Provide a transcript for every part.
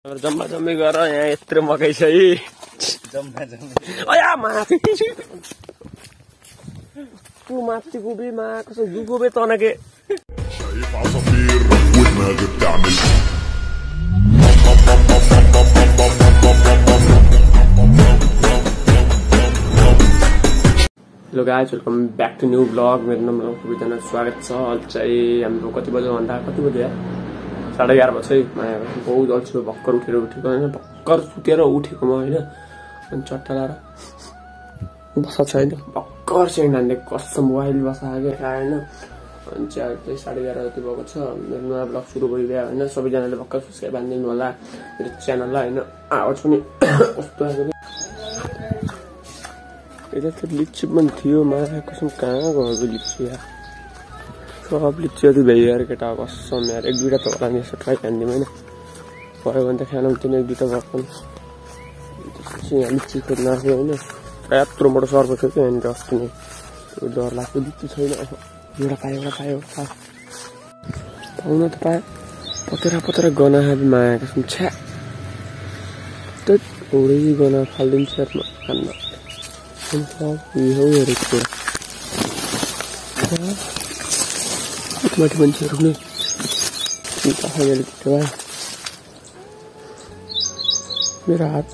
जम्मा जम्मी गर यहाँ यत्रो मकै छ है जम्मा जम्मी अया माथि तू माथि गुबी मा कसो गुबे तनके شايف عصافير ودماغي بتعمل hello guys welcome back to new blog मेरो नाम सबैजना स्वागत छ अहिले चाहिँ हाम्रो कति बजे भन्दा कति बजे 11:30 बजे माया बहुत अल्छी भक्कर उठेको हैन भक्कर सुतेर उठेको म हैन अनि चट्टा लाएर बस्छ छैन भक्कर चाहिँ नानीले कसम मोबाइल बसाके हैन अनि चाहिँ 11:30 जति भएको छ मेरो नयाँ ब्लग सुरु भइबे हैन सबैजनाले भक्कर सब्स्क्राइब हान्दिनु होला मेरो च्यानललाई हैन आवाज पनि कस्तो आएको इधर तो लिच्ची मन थियो माया कसम कहाँ गयो लिच्ची यार सब लिच्ची अति भए यार केटा कसम यार एक दुईटा त होला नि यसो ट्राई हान्दिम हैन पऱ्यो भने त खानु पनि एक दुईटा भक्कन यहाँ लिच्ची खोज्न आएको हैन यत्रो मोटो सर्को थियो कि यहाँनिर अस्ति नै डर लाग्यो लिच्ची छैन एउटा पायो पाउन त पायो पतेरा गना हाबी माया कसम छ्या त उडै गना फाल्दिन्छ यार खान्न माथि मान्छेहरू नै मेरो हात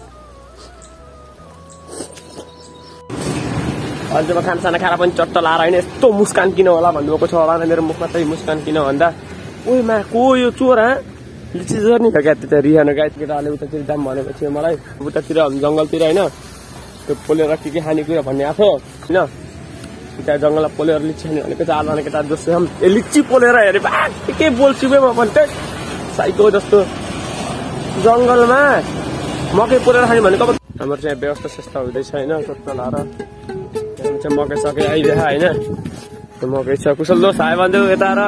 अहिले जब खानासाना खाएर पनि चट्ट लाएर होइन यस्तो मुस्कान किन होला भन्नुभएको छ होला मेरो मुखमा चाहिँ मुस्कान किन भन्दा ओइ मा को यो चोर लिची चोर नि क्या त्यता रिहान गाइड केटाले उतातिर दाम भनेको थियो मलाई उतातिर जङ्गलतिर होइन त्यो पोलेर के खानेकुरा भन्ने आएको होइन त्यहाँ जङ्गलमा पोलेर लिच्ची खाने भनेको चारजना केटा जस्तो लिच्ची पोलेर हेरे के बोल्छु म पनि त साइको जस्तो जङ्गलमा मकै पोलेर खाने भनेको हाम्रो चाहिँ व्यवस्था स्वस्था हुँदैछ होइन चट्ट लाएर चाहिँ मकै सकै आइदिएछ होइन त्यो मकै छ कुशल दोष आयो भन्दै यता र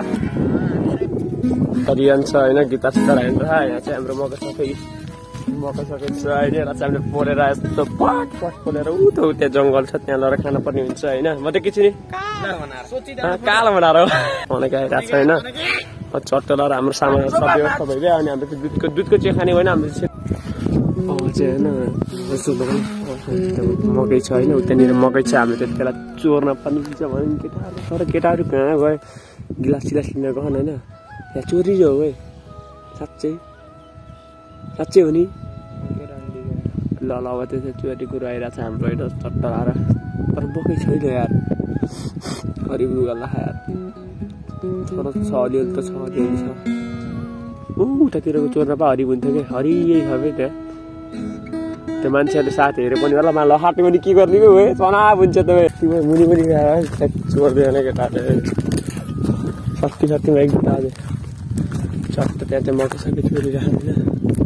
रिहान छ होइन गिटार सितार हान्छ यहाँ चाहिँ हाम्रो मकै सकै छ अहिले र चाहिँ हामीले पोलेर यस्तो पट पोलेर त्यहाँ जङ्गल छ त्यहाँ लगेर खान पर्ने हुन्छ होइन म त के छु नि कालो बनाएर भनेको आइरहेको छ होइन चट्ट लगाएर हाम्रो सामान सब व्यवस्था भइदियो अनि हाम्रो त्यो दुधको चिया खाने होइन हाम्रो चाहिँ होइन मकै छ होइन उतानिर मकै छ हामीले त्यति बेला चोर्न पनि दिन्छ भने केटाहरू तर केटाहरू कहाँ गयो गिलास सिलास लिन गएन होइन यहाँ चोरी हो है साँच्चै हो नि ल अब त्यो चोरी कुरो आइरहेको छ हाम्रो होइन चट्ट लाएर तर बोकै छैन यार हरिब लुगा यार तर छ अलिअलि त छ अलिअलि छ उतातिरको चोर्न पा हरिब हुन्थ्यो कि हरि यही छ क्या त्यहाँ त्यो मान्छेहरूले साथीहरू पनि होला मलाई लखाट्यो भने के गरिदिएको है चनाब हुन्छ त मुनि पनि चोर्दैन केटाले सत्तीमा एकदम आज चट्ट त्यहाँ चाहिँ मकै सबै चोरिराख्दैन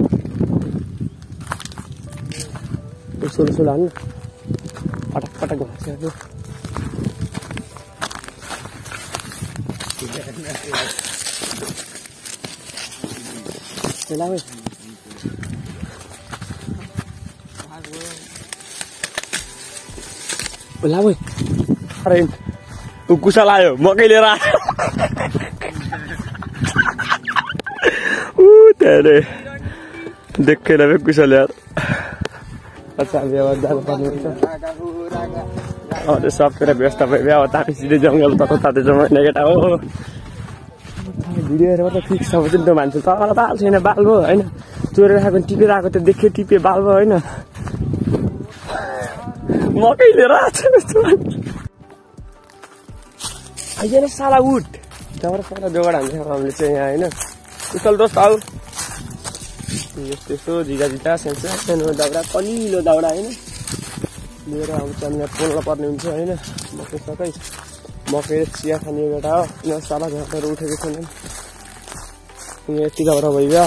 सोलो हाल्नु पटक घाँसिहाल्नु अरे कुसा लायो मकै लिएर देखेन बे कुसा ल्याएर सबतिर व्यवस्था भयो अब तापी सिधै जङ्गल ताते जमाउने केटा हो भिडियोहरू मात्रै फिक्स छ भने त मान्छे तर बाल छैन बाल भयो होइन चोरेर आएको टिपेर आएको त देख्यो टिपे बाल भयो होइन मकै लिएर आइएन साला उठ जबरा साला जोगाड हान्छ हामीले चाहिँ यहाँ होइन कुशल दोस्त आऊ यस्तो झिगा सानो दाउरा कलिलो दाउरा होइन लिएर आउँछ अनि यहाँ पोल्न पर्ने हुन्छ होइन मकै सकै मकै चिया खाने बेटा हो यहाँ साला घाँसहरू उठेको छैन यहाँ यति दाउरा भइगयो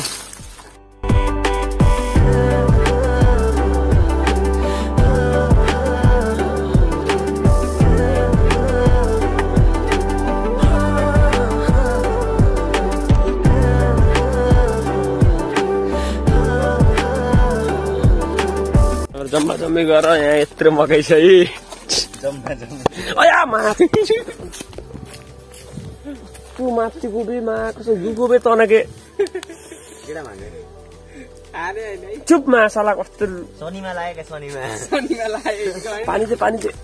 जम्मा जम्मी गर यहाँ यत्रो मकै छ है जम्मा जम्मी अया माथि तू माथि गुबी मा कसो गुबे तनके केडा मागे चुप मासाला कस्तो शनिमा लागेको शनिमा पानी चाहिँ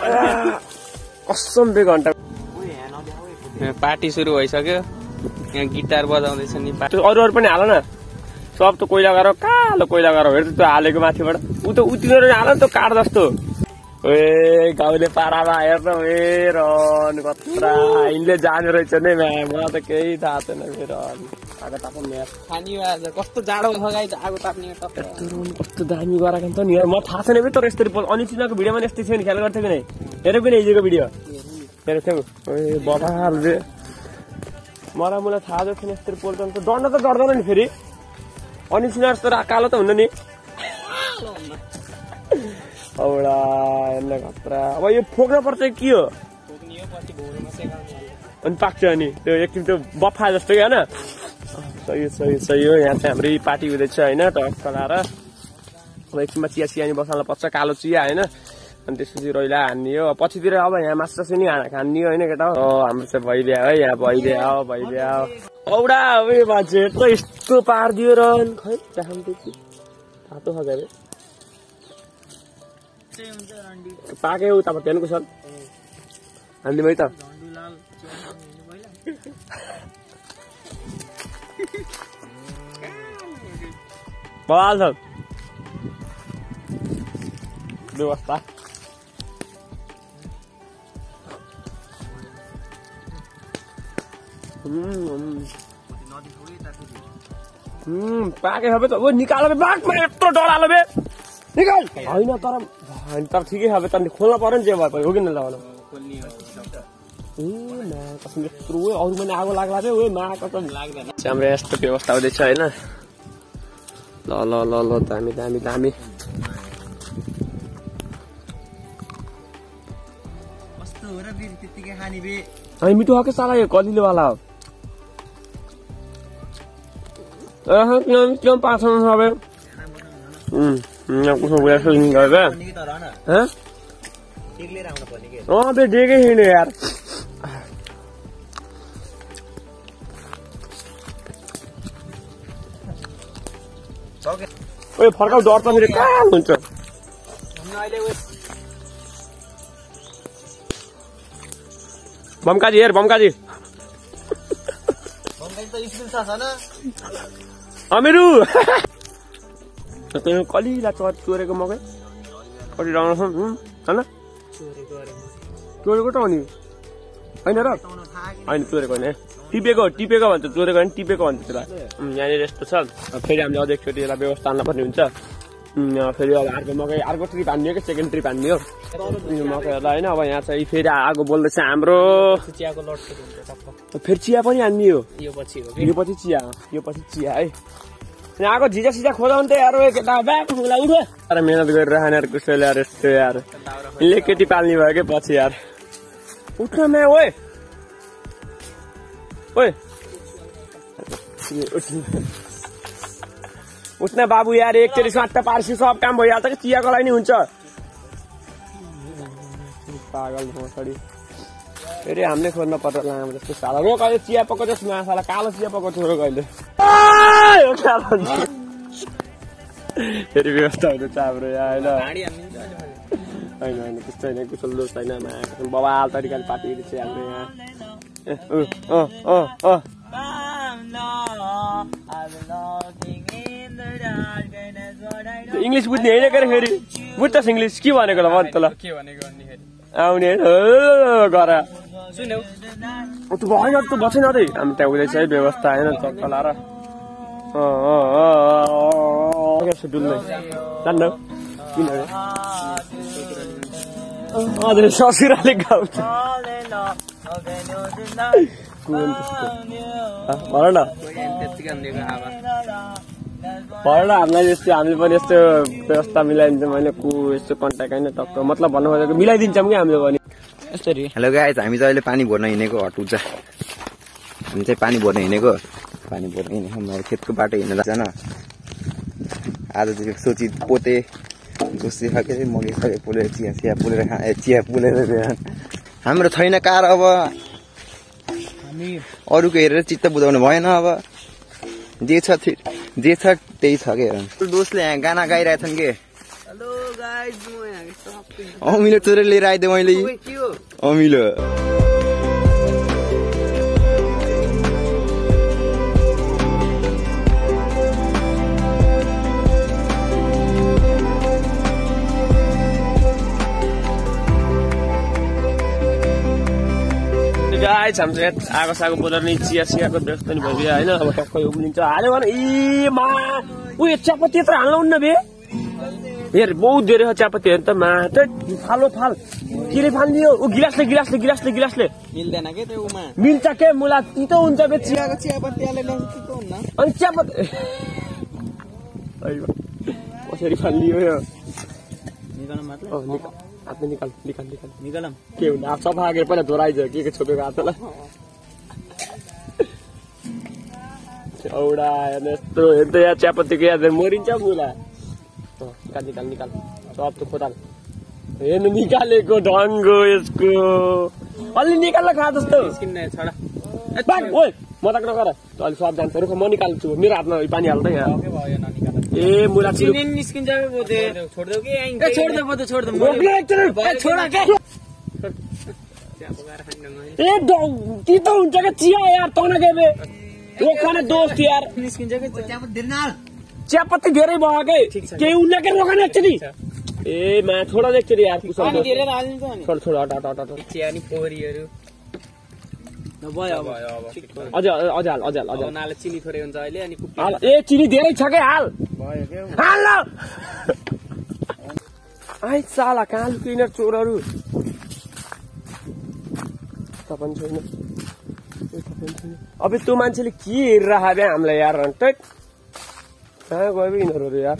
कसम बे घन्टा पार्टी सुरु भइसक्यो यहाँ गिटार बजाउँदैछ नि अरू पनि हाल न सब त कोइला गरेर कालो कोइला गरेर हेर्छ त्यो हालेको माथिबाट उ त उतिनेर हाल नि त काठ जस्तो ए गाउँले पारामा हेर्न ए रन कत्रा यिनले जाने रहेछ नि मलाई त केही थाहा छैन मेरो आगो ताप्नु यार खानी आज कस्तो जाडो छ गाइस आगो ताप्ने कस्तो दामी गराएको नि त नि म थाहा छैन तर यस्तरी अनिसिनाको भिडियोमा यस्तै थियो नि ख्याल गर्थ्यो कि नै हेरेको पनि हिजोको भिडियो हेरेको थियौ ए बबाल रे मलाई थाहा छैन यस्तरी पोल्छ नि त डढ्न त डढ्दैन नि फेरि अनिसिना जस्तो कालो त हुन्न नि औडा हेर्न खतरा अब यो फोक्न पर्छ के हो अनि पाक्छ अनि त्यो एकछिन त्यो बफा जस्तो कि होइन सही हो यहाँ चाहिँ हाम्रै पार्टी हुँदैछ होइन टक्क लाएर अब एकछिनमा चिया नि बसाल्न पर्छ कालो चिया होइन अनि त्यसपछि रोइला हान्ने हो पछितिर अब यहाँ मासु नि खान्ने हो होइन केटा हो हाम्रो चाहिँ भइदियो है यहाँ भइदियो औडा अब मान्छे यस्तो पारिदियो र खै तातो छ अरे पाक्यो उता टेनको सर हान्दिउँ है त बवाल छ व्यवस्था पाके सबै त निकाल बाघमा यत्रो डरालो बे निकाल होइन तर ठिकै छ त खोल्न पर्यो नि जे भए हो कि न ल कसम यत्रो अरू पनि आगो लाग्ला बे ओ मा कसम लाग्दैन हाम्रो यस्तो व्यवस्था हुँदैछ होइन ल दामी कस्तो हो र बिर त्यतिकै खानी बे अनि मिठो आके साला यो कलिलो वाला हो क्यों पास सबै कुछ वैसे नहीं गए हैं बे देखे ही नहीं यार ओए फर्काउ डर त मेरो कहाँ हुन्छ बमकाजी हेर बमकाजी अमेरु कलिला चोरेको मकै कति राम्रो छ होइन चोरेको त हो नि होइन र होइन चोरेको होइन टिपेको भन्छ चोरेको होइन टिपेको भन्छ त्यसलाई यहाँनिर यस्तो छ फेरि हामीले अझै एकचोटि यसलाई व्यवस्था हाल्न पर्ने हुन्छ फेरि अब अर्को मकै अर्को ट्रिप हान्ने हो कि सेकेन्ड ट्रिप हान्ने हो मकैहरूलाई होइन अब यहाँ चाहिँ फेरि आगो बोल्दैछ हाम्रो फेरि चिया पनि हान्ने हो यो पछि चिया है आगो झिजा सिजा खोजा भने त यार केटा ब्याग उठ्ला उठो तर मेहनत गरेर खाने यार कसैले यार यस्तो यार यिनले केटी पाल्ने भयो कि पछि यार उठ्न म्या ओए उठ्न बाबु यार एकचोटि स्वाट्ट पार्सी सब काम भइहाल्छ कि चियाको लागि नि हुन्छ पागल छोडी फेरि हामीले खोज्न पर्छ लामो जस्तो साला रोक अहिले चिया पकाउँछ मासाला कालो चिया पकाउँछ रोक अहिले फेरि व्यवस्था हुँदैछ हाम्रो यहाँ होइन त्यस्तो होइन कुशल दोष होइन बवाल तरिकाले पार्टी चाहिँ हाम्रो यहाँ इङ्ग्लिस बुझ्ने होइन के फेरि बुझ्छस् इङ्ग्लिस के भनेको ल भन् त ल आउने गर भएन त बसेन त हामी त्यहाँ हुँदैछ है व्यवस्था होइन चक्क लाएर डुल्दै जान्न किन हजुर ससुराले गाउँछ भन न हामीलाई यस्तो हामीले पनि यस्तो व्यवस्था मिलाइदिन्छ मैले यस्तो कन्ट्याक्ट होइन टक्क मतलब भन्नु खोजेको मिलाइदिन्छौँ कि हामीले पनि यसरी हेलो गाइस हामी चाहिँ अहिले पानी भर्न हिँडेको हटुन्छ हामी चाहिँ पानी भर्न हिँडेको मैले खेतको बाटो हिँड्न जान आज चाहिँ सोची पोते गुस्सी खाके मगे सबै पोलेर चिया पोलेर हाम्रो छैन कार अब हामी अरूको हेरेर चित्त बुझाउनु भएन अब जे छ जे छ त्यही छ के दोस्तले यहाँ गाना गाइरहेछन् के हेलो गाइस म यहाँ अमिलो चोरेर लिएर आइदिएँ मैले के हो अमिलो गाइस हाम्रो आगो सागो बोलाउने चिया चियाको व्यस्त नि भइदियो होइन अब ठ्याक्कै उम्लिन्छ हाल्यो भने मा उयो चियापत्ती यत्रो हाल्नुहुन्न बे हेर बहुत धेरै छ चियापत्तीहरू त मा त फालो फाल केले फालिदियो ऊ गिलासले गिलासले गिलासले गिलासले मिल्दैन के त्यो उमा मिल्छ के मुला तितो हुन्छ बे चियाको चियापत्ती हालेर तितो हुन्न अनि चियापत्ती कसरी फालिदियो यो निकाल्नु मात्र हातले निकाल निकाल निकाल निकालम के हुन्छ हात सफा गरेर पहिला धोराइज के छोपेको हातलाई औडा यस्तो हेर्दै यहाँ चियापत्तीको याद मरिन्छ मुला निकाल निकाल निकाल सब त खोताल हेर्नु निकालेको ढङ्गो यसको अलि निकाल्न खा जस्तो छोडा ओइ मजाक नगर अलि सब जान्छ रुख म निकाल्छु मेरो हातमा पानी हाल्दै यहाँ ए मुला चिनी निस्किन्छ बोते छोड्देऊ के छोड्दे बोते छोड्दे छोडा के ए तितो हुन्छ के चिया यार तन के बे रोकाने दोस्त यार निस्किन्छ के चियापत्ती धेरै भयो के केही उन्न के रोकाने एकचोटि ए मा छोडा एकचोटि यार कुसम धेरै हाल्नु त नि छोड छोड हट हट हट चिया नि पोहरीहरू नभयो अब अझ अझ हाल अझ हाल अझ नाले चिनी थोरै हुन्छ अहिले अनि हाल ए चिनी धेरै छ के हाल भयो के हाल न आइ साला कहाँ लुकिन चोरहरू तपाईँ छैन अब त्यो मान्छेले के हेरिरहेको बे हामीलाई यार टैट कहाँ गयो बे यिनीहरू यार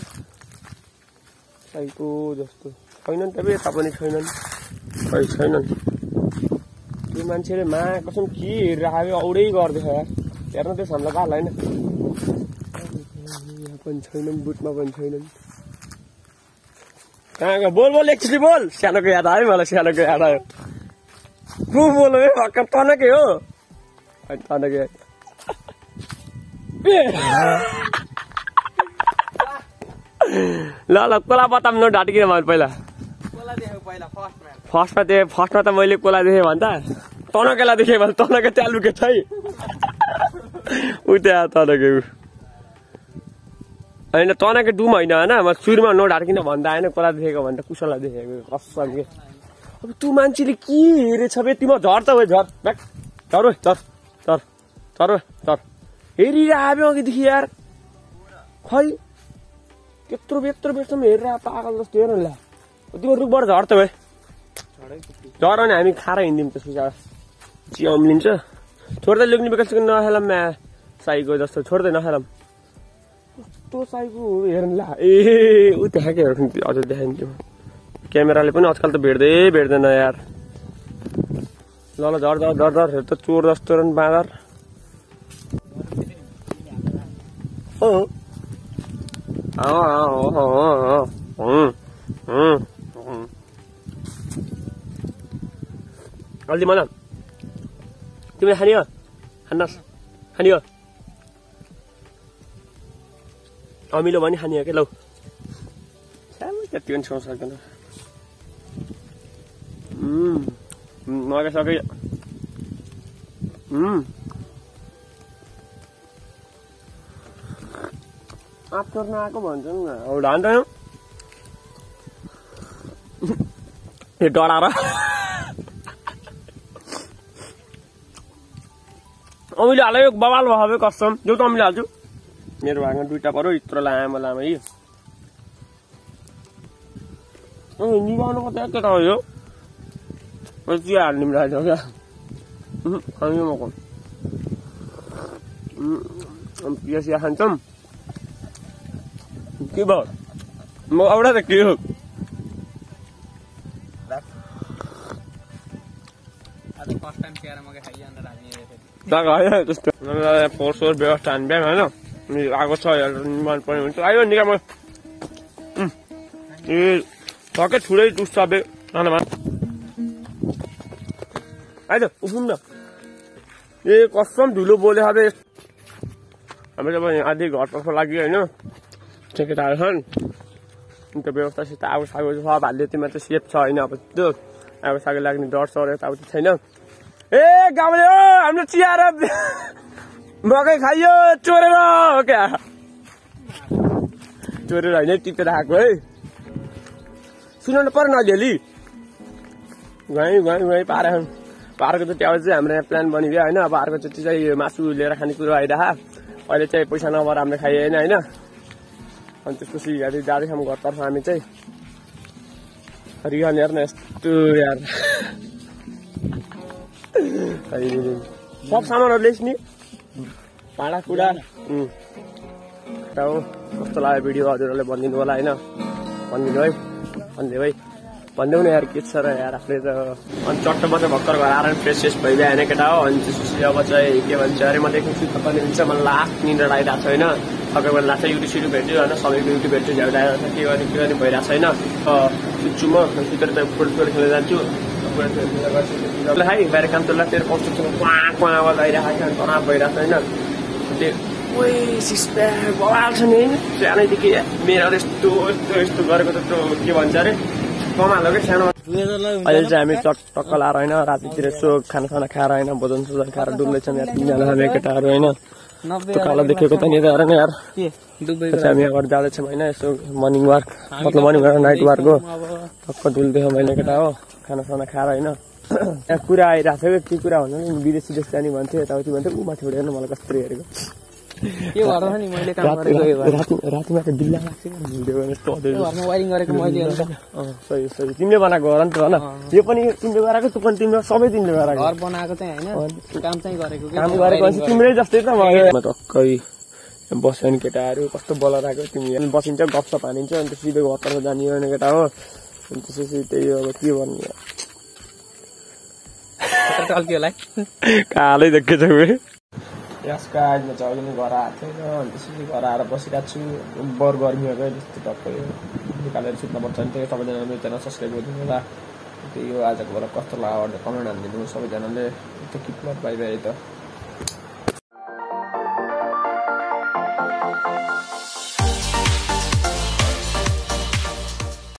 साइको जस्तो छैनन् त बे तपाईँ छैनन् खै छैनन् त्यो मान्छेले मा कसम के हेरिरहेको बे औडै गर्दैछ यार हेर्नु त्यस हामीलाई गाल होइन यहाँ पनि छैनन् बुटमा पनि छैनन् कहाँ गयो बोल बोल एकचोटि बोल सानोको याद आयो मलाई सानोको याद आयो को बोल है भर्खर तनकै हो तनकै ल ल कोला बताम न ढाटिकिन मैले पहिला फर्स्टमा त मैले कोला देखेँ भन्दा तनकेलाई देखेँ भने तनकै त्यहाँ लुके छै ऊ त्यहाँ तनकै होइन तनकै डुम होइन होइन म सुरुमा नढाटिकिन भन्दा होइन कोला देखेको भन्दा कुसलाई देखेको कसम के अब तँ मान्छेले के हेरेछ बे तिम्रो झर त हो झर ब्याक झर झर झर झर झर हेरिरह्यो अघिदेखि यार खै त्यत्रो बेच्रोसम्म हेरेर पागल जस्तो हेर ल तिम्रो रुखबाट झर त भए झर भने हामी खाएर हिँड्यौँ त्यसको चिया उम्लिन्छ छोड्दै लुक्ने बेकसको नखेलाम म्या साईको जस्तो छोड्दै नखेलाम कस्तो साईको हेर्नु ला ए ऊ त्यहाँ के हेर्नु अझ देखाइन्थ्यो क्यामेराले पनि आजकल त भेट्दैन यार ल ल झर झर झर झर हेर त चोर जस्तो र बाँदर अलि मलाई तिमीले खानियो खानुहोस् खानियो अमिलो पनि खानियो के लौ त्यति पनि छेउ सक्दैन मगाइसके आफ्नो नआएको भन्छ नि औडा अन्त यो डराएर अमिले हाल्यो बवाल भयो कसम जो त अमिले हाल्छु मेरो भागमा दुईटा पऱ्यो यत्रो लामो लामो यो निभाउनु कता केटा हो यो चिया हाल्ने मिलाइदियो क्या खानु मको चिया खान्छौँ के भयो म एउटा त के हो त्यस्तो फोहोर व्यवस्था हान्ने बिहान होइन आएको छ मन पर्ने हुन्छ आयो निका म ए सके ठुलै टुस्छ बे खानामा आइज उठौँ न ए कसम धुलो बोले अब हाम्रो अब आधी घरको लागि होइन त्यो केटाहरू छन् त्यो व्यवस्थासित आगो सागो छ भाले यतिमा चाहिँ सेफ छ होइन अब त्यो आगो सागो लाग्ने डर सर यताउति छैन ए गाउँले हो हामीले चिया र मकै खाइयो चोरेर क्या चोरेर होइन टिपेर आएको है सुनाउनु पर्ने अलिअलि गएँ पार्को चोटि अब चाहिँ हाम्रो यहाँ प्लान बनिदियो होइन अब अर्को चोटि चाहिँ मासु लिएर खाने कुरो आइरह अहिले चाहिँ पैसा नभएर हामीले खाइएन होइन अनि त्यसपछि जाँदैछौँ घरतर्फ हामी चाहिँ रिहान हेर्न यस्तो यार सब सामानहरू ल्याइस् नि भाँडाकुँडा कस्तो लाग्यो भिडियो हजुरहरूले भनिदिनु होला होइन भनिदिनु है भनिदेऊ न यार के छ र यार आफूले त अनि चट्टो भर्खर घर आएर फ्रेस भइदियो होइन केटा हो अनि त्यसपछि अब चाहिँ के भन्छ अरे म देख्नु सुत्नु पर्ने हुन्छ मलाई लास्ट निन्द्रा लागिरहेको छ होइन सबै बेला लाग्छ युट्युब भेट्यो होइन सबैको युट्युब भेट्यो झ्याउडाएको छ के गर्ने भइरहेको छ होइन सुत्छु म सुतेर चाहिँ फुटबल खेल्न जान्छु है बाहिर काम चल्दा तेरो कस्तो क्वाँ आवाज आइरहेको छ अनि तनाव भइरहेको छ होइन त्यो ओइ सिस्टर बवाल छ नि होइन सानैदेखि मेरो यस्तो गरेको त के भन्छ अरे कमालो क्या सानो अहिले चाहिँ हामी टक्क लाएर होइन रातितिर यसो खानासाना खाएर होइन भोजन सोजन खाएर डुल्दैछौँ यहाँ 3 जना हामी केटाहरू होइन कालो देखेको त नि त हेर न यार हामी यहाँ जाँदैछौँ होइन यसो मर्निङ वाक मतलब मर्निङ वाक नाइट वाक हो टक्क डुल्दैछौँ होइन केटा हो खानासाना खाएर होइन यहाँ कुरा आइरहेको थियो के कुरा भन्नु नि विदेश जाने भन्थ्यो यताउति भन्थ्यो ऊ माथि हेर्नु मलाई कस्तो हेरेको रातिमा त बिल्ला लाग्छ सही तिमीले बनाएको हो र नि त होइन यो पनि तिमीले गराएको त्यो पनि तिमीले सबै तिमीले गराएको घर बनाएको चाहिँ होइन काम चाहिँ गरेको काम गरेको तिम्रै जस्तै त टक्कै बस्यो नि केटाहरू कस्तो बोलाएर आएको तिमी बसिन्छ गफसप हानिन्छ अनि सिधै घरतर्फ जाने होइन केटा हो अनि त्यसपछि त्यही अब के भन्ने कालै देखेछ यसको आजमा चाहिँ अहिले घर आएको थिएन अनि त्यसपछि घर आएर बसिरहेको छु बर गर्मीहरू जस्तो टक्कै निकालेर सुत्नुपर्छ नि त्यही सबैजना मेरो च्यानल सब्सक्राइब गरिदिनु होला त्यही हो आजको बेला कस्तो लाग्यो कमेन्ट हालिदिनु सबैजनाले त्यो किप बाई बाई त